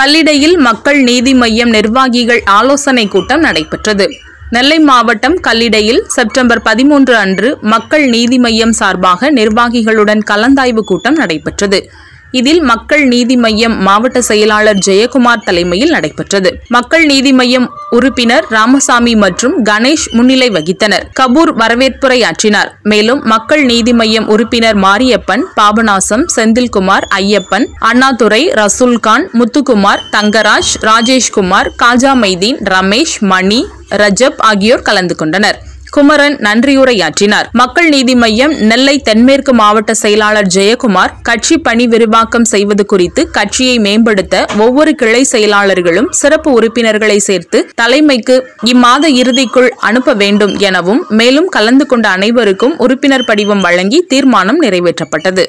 கல்லிடையில் மக்கள் நீதி மய்யம் நிர்வாகிகள் ஆலோசனை கூட்டம் நடைபெற்றது. நெல்லை மாவட்டம் கல்லிடையில் செப்டம்பர் 13 அன்று மக்கள் நீதி மய்யம் சார்பாக நிர்வாகிகளுடன் கலந்தாய்வு கூட்டம் நடைபெற்றது. இதில் மக்கள் நீதி மய்யம் மாவட்ட செயலாளர் ஜெயக்குமார் தலைமையில் நடைபெற்றது. மக்கள் நீதி மய்யம் உறுப்பினர் ராமசாமி மற்றும் கணேஷ் முன்னிலை வகித்தனர். கபூர் வரவேற்புரையாற்றினார். மேலும் மக்கள் நீதி மய்யம் உறுப்பினர் மாரியப்பன், பாபநாசம், செந்தில்குமார், ஐயப்பன், அண்ணாதுரை, ரசூல்கான், முத்துக்குமார், தங்கராஜ், ராஜேஷ்குமார், காஜா மைதீன், ரமேஷ், மணி, ரஜப் ஆகியோர் கலந்து கொண்டனர். குமரன் நன்றியுரையாற்றினார். மக்கள் நீதி மய்யம் நெல்லை தென்மேற்கு மாவட்ட செயலாளர் ஜெயக்குமார் கட்சி பணி விரிவாக்கம் செய்வது குறித்து கட்சியை மேம்படுத்த ஒவ்வொரு கிளை செயலாளர்களும் சிறப்பு உறுப்பினர்களை சேர்த்து தலைமைக்கு இம்மாத இறுதிக்குள் அனுப்ப வேண்டும் எனவும் மேலும் கலந்து கொண்ட அனைவருக்கும் உறுப்பினர் படிவம் வழங்கி தீர்மானம் நிறைவேற்றப்பட்டது.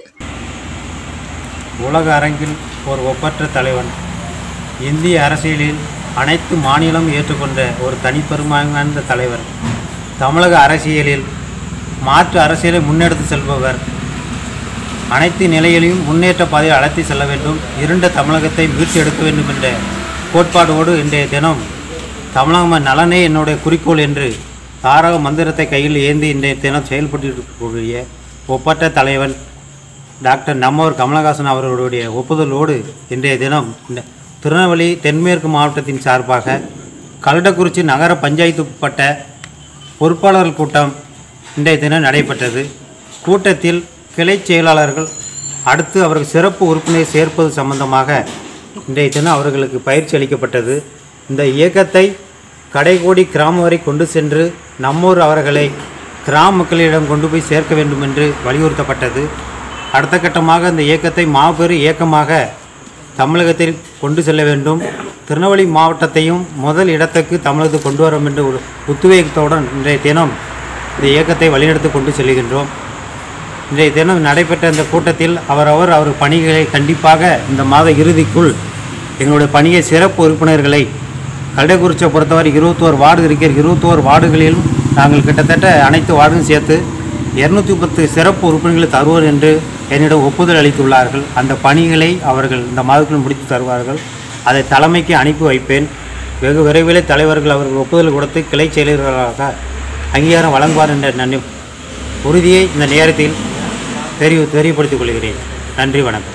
உலக அரங்கில் ஒரு ஒப்பற்ற தலைவன், இந்திய அரசியலில் அனைத்து மாநிலம் ஏற்றுக்கொண்ட ஒரு தனிப்பெரும்பான்மையான தலைவர், தமிழக அரசியலில் மாற்று அரசியலை முன்னெடுத்து செல்பவர், அனைத்து நிலையிலையும் முன்னேற்ற பாதையில் அழைத்து செல்ல வேண்டும், இருண்ட தமிழகத்தை மீட்டு எடுக்க வேண்டும் என்ற கோட்பாடோடு இன்றைய தினம் தமிழக நலனே என்னுடைய குறிக்கோள் என்று தாரக மந்திரத்தை கையில் ஏந்தி இன்றைய தினம் செயல்பட்டிருக்கக்கூடிய ஒப்பற்ற தலைவன் டாக்டர் நம்மவர் கமலஹாசன் அவர்களுடைய ஒப்புதலோடு இன்றைய தினம் திருநெல்வேலி தென்மேற்கு மாவட்டத்தின் சார்பாக கல்லடக்குறிச்சி நகர பஞ்சாயத்து உட்பட்ட பொறுப்பாளர்கள் கூட்டம் இன்றைய தினம் நடைபெற்றது. கூட்டத்தில் கிளை செயலாளர்கள் அடுத்து அவர்கள் சிறப்பு உறுப்பினரை சேர்ப்பது சம்பந்தமாக இன்றைய தினம் அவர்களுக்கு பயிற்சி அளிக்கப்பட்டது. இந்த இயக்கத்தை கடைகோடி கிராமம் வரை கொண்டு சென்று நம்மூர் அவர்களை கிராம மக்களிடம் கொண்டு போய் சேர்க்க வேண்டும் என்று வலியுறுத்தப்பட்டது. அடுத்த கட்டமாக இந்த இயக்கத்தை மாபெரும் இயக்கமாக தமிழகத்தில் கொண்டு செல்ல வேண்டும், திருநெல்வேலி மாவட்டத்தையும் முதல் இடத்துக்கு தமிழகத்தை கொண்டு வரும் என்ற ஒரு உத்வேகத்துடன் இன்றைய தினம் இந்த இயக்கத்தை வழிநடத்தி கொண்டு செல்கின்றோம். இன்றைய தினம் நடைபெற்ற இந்த கூட்டத்தில் அவர் பணிகளை கண்டிப்பாக இந்த மாத இறுதிக்குள் எங்களுடைய பணியை சிறப்பு உறுப்பினர்களை கல்லடக்குறிச்சியை பொறுத்தவரை 21 வார்டு இருக்கிற 21 வார்டுகளிலும் நாங்கள் கிட்டத்தட்ட அனைத்து வார்டுகளும் சேர்த்து 210 சிறப்பு உறுப்பினர்களை தருவோர் என்று என்னிடம் ஒப்புதல் அளித்துள்ளார்கள். அந்த பணிகளை அவர்கள் இந்த மாதத்தில் முடித்து தருவார்கள். அதை தலைமைக்கு அனுப்பி வைப்பேன். வெகு விரைவில் தலைவர்கள் அவர்கள் ஒப்புதல் கொடுத்து கிளை செயலர்களாக அங்கீகாரம் வழங்குவார் என்ற உறுதியை இந்த நேரத்தில் தெரியப்படுத்திக் கொள்கிறேன். நன்றி, வணக்கம்.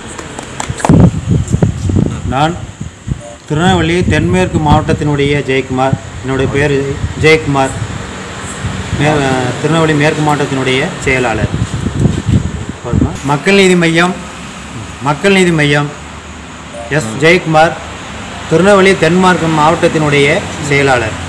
நான் திருநெல்வேலி தென்மேற்கு மாவட்டத்தினுடைய ஜெயக்குமார், என்னுடைய பேர் ஜெயக்குமார், திருநெல்வேலி மேற்கு மாவட்டத்தினுடைய செயலாளர். மக்கள் நீதி மையம் எஸ். ஜெயக்குமார், திருநெல்வேலி தென்மேற்கு மாவட்டத்தினுடைய செயலாளர்.